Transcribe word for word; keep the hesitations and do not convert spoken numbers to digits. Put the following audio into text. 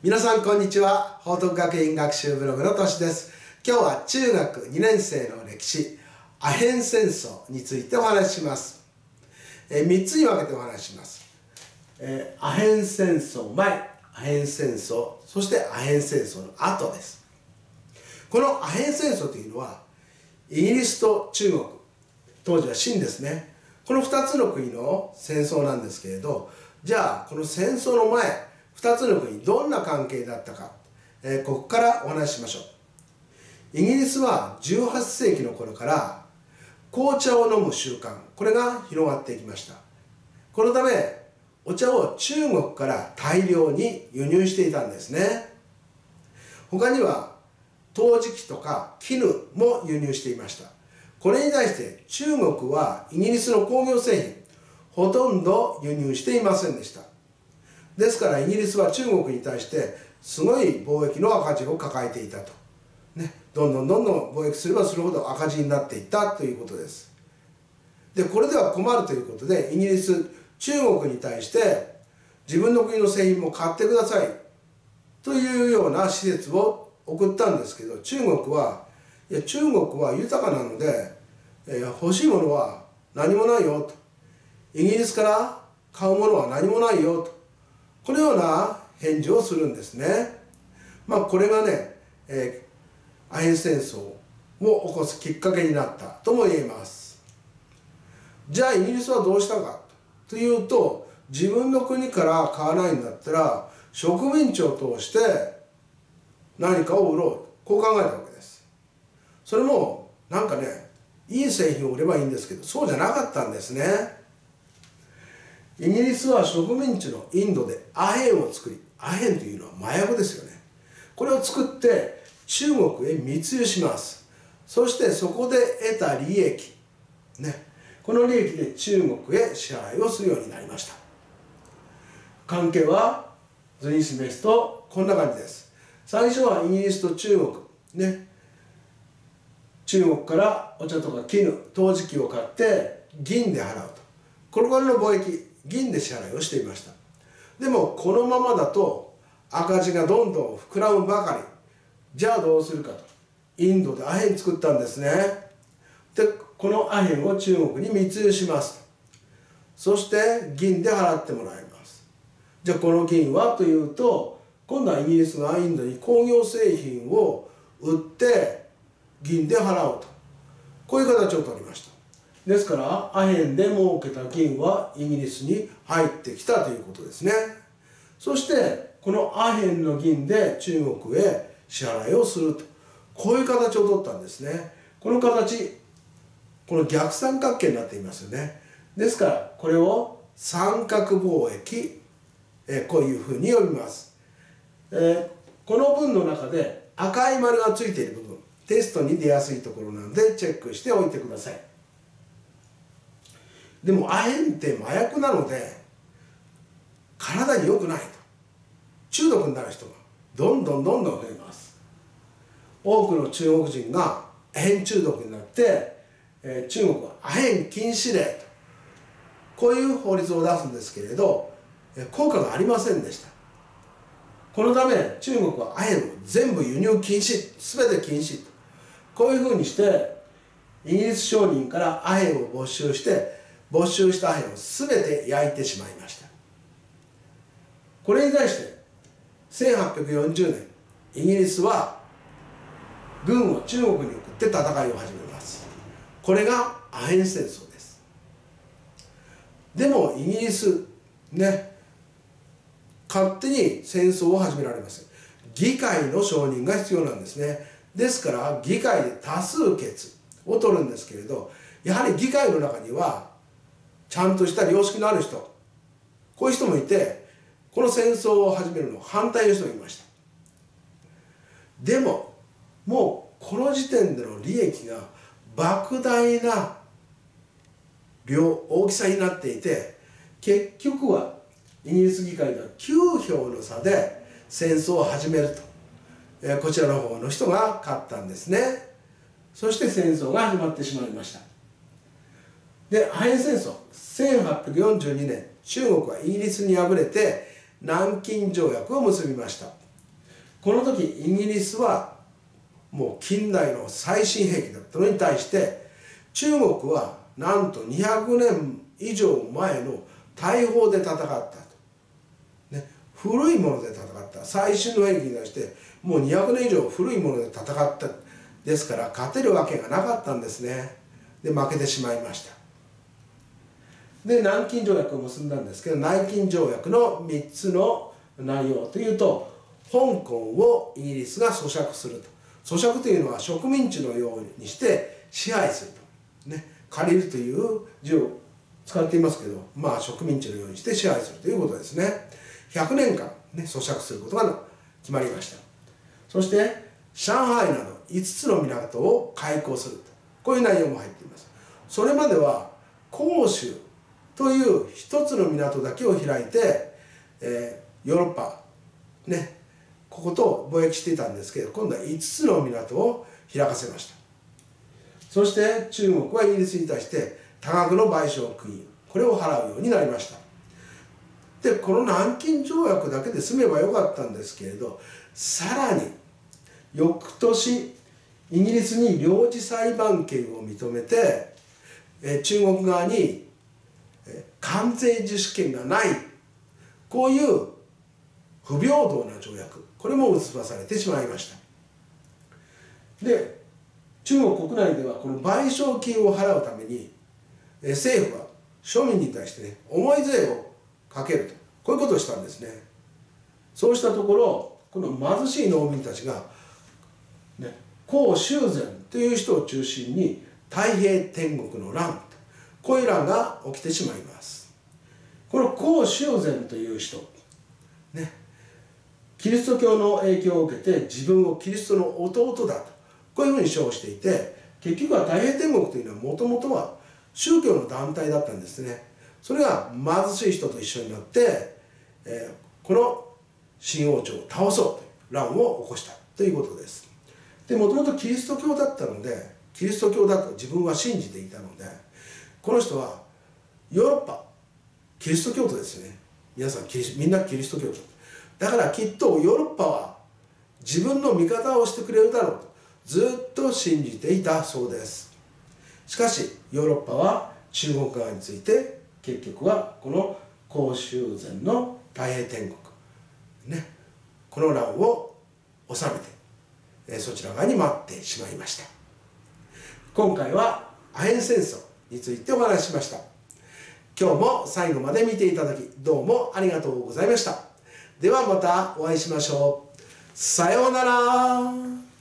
皆さんこんにちは。報徳学院学習ブログのとしです。今日は中学にねん生の歴史、アヘン戦争についてお話しします。えー、みっつに分けてお話しします。えー、アヘン戦争前、アヘン戦争、そしてアヘン戦争の後です。このアヘン戦争というのは、イギリスと中国、当時は清ですね。このふたつの国の戦争なんですけれど、じゃあこの戦争の前、ふたつの国どんな関係だったか、えー、ここからお話ししましょう。イギリスはじゅうはっせいきの頃から紅茶を飲む習慣、これが広がっていきました。このためお茶を中国から大量に輸入していたんですね。他には陶磁器とか絹も輸入していました。これに対して中国はイギリスの工業製品ほとんど輸入していませんでした。ですからイギリスは中国に対してすごい貿易の赤字を抱えていたと、ね、どんどんどんどん貿易すればするほど赤字になっていったということです。でこれでは困るということでイギリス中国に対して自分の国の製品も買ってくださいというような施設を送ったんですけど、中国はいや中国は豊かなので、えー、欲しいものは何もないよと、イギリスから買うものは何もないよと、このような返事をするんですね。まあこれがね、えー、アヘン戦争を起こすきっかけになったとも言えます。じゃあイギリスはどうしたかというと、自分の国から買わないんだったら植民地を通して何かを売ろう、こう考えたわけです。それもなんかね、いい製品を売ればいいんですけど、そうじゃなかったんですね。イギリスは植民地のインドでアヘンを作り、アヘンというのは麻薬ですよね。これを作って中国へ密輸します。そしてそこで得た利益、ね、この利益で中国へ支払いをするようになりました。関係は図に示すとこんな感じです。最初はイギリスと中国、ね、中国からお茶とか絹、陶磁器を買って銀で払うと。これからの貿易、銀で支払いをしていました。でもこのままだと赤字がどんどん膨らむばかり。じゃあどうするかと、インドでアヘン作ったんですね。でこのアヘンを中国に密輸します。そして銀で払ってもらいます。じゃあこの銀はというと、今度はイギリスがインドに工業製品を売って銀で払うと、こういう形を取りました。ですからアヘンで儲けた銀はイギリスに入ってきたということですね。そしてこのアヘンの銀で中国へ支払いをすると、こういう形を取ったんですね。この形、この逆三角形になっていますよね。ですからこれを三角貿易、えこういうふうに呼びます。えー、この文の中で赤い丸がついている部分、テストに出やすいところなのでチェックしておいてください。でもアヘンって麻薬なので体に良くないと、中毒になる人がどんどんどんどん増えます。多くの中国人がアヘン中毒になって、えー、中国はアヘン禁止令と、こういう法律を出すんですけれど、えー、効果がありませんでした。このため中国はアヘンを全部輸入禁止、全て禁止と、こういうふうにしてイギリス商人からアヘンを没収して没収したアヘンを全て焼いてしまいました。これに対してせんはっぴゃくよんじゅうねん、イギリスは軍を中国に送って戦いを始めます。これがアヘン戦争です。でもイギリスね、勝手に戦争を始められません。議会の承認が必要なんですね。ですから議会で多数決を取るんですけれど、やはり議会の中にはちゃんとした良識のある人、こういう人もいて、この戦争を始めるのを反対の人がいました。でももうこの時点での利益が莫大な量、大きさになっていて、結局はイギリス議会ではきゅうひょうの差で戦争を始めると、えー、こちらの方の人が勝ったんですね。そして戦争が始まってしまいました。でアヘン戦争、せんはっぴゃくよんじゅうにねん、中国はイギリスに敗れて南京条約を結びました。 この時イギリスはもう近代の最新兵器だったのに対して中国はなんとにひゃくねん以上前の大砲で戦ったと、ね、古いもので戦った。最新の兵器に対してもうにひゃくねん以上古いもので戦ったですから勝てるわけがなかったんですね。で負けてしまいました。で南京条約を結んだんですけど、南京条約のみっつの内容というと、香港をイギリスが租借すると。租借というのは植民地のようにして支配すると、ね、借りるという字を使っていますけど、まあ植民地のようにして支配するということですね。ひゃくねんかん、ね、租借することが決まりました。そして上海などいつつの港を開港すると、こういう内容も入っています。それまでは広州という一つの港だけを開いて、えー、ヨーロッパねここと貿易していたんですけど、今度はいつつの港を開かせました。そして中国はイギリスに対して多額の賠償金、これを払うようになりました。でこの南京条約だけで済めばよかったんですけれど、さらに翌年イギリスに領事裁判権を認めて、え中国側に関税自主権がない、こういう不平等な条約、これも結ばされてしまいました。で中国国内ではこの賠償金を払うために政府は庶民に対してね重い税をかけると、こういうことをしたんですね。そうしたところこの貧しい農民たちが、ね、孔修繕という人を中心に太平天国の乱、こういう乱が起きてしまいます。この孔修繕という人ね、キリスト教の影響を受けて自分をキリストの弟だと、こういうふうに称していて、結局は太平天国というのはもともとは宗教の団体だったんですね。それが貧しい人と一緒になって、えー、この新王朝を倒そうという乱を起こしたということです。でもともとキリスト教だったので、キリスト教だと自分は信じていたので、この人はヨーロッパキリスト教徒ですね。皆さんキリスみんなキリスト教徒だから、きっとヨーロッパは自分の味方をしてくれるだろうとずっと信じていたそうです。しかしヨーロッパは中国側について結局はこの孔修繕の太平天国ね、この乱を収めてそちら側に回ってしまいました。今回はアヘン戦争についてお話ししました。今日も最後まで見ていただきどうもありがとうございました。ではまたお会いしましょう。さようなら。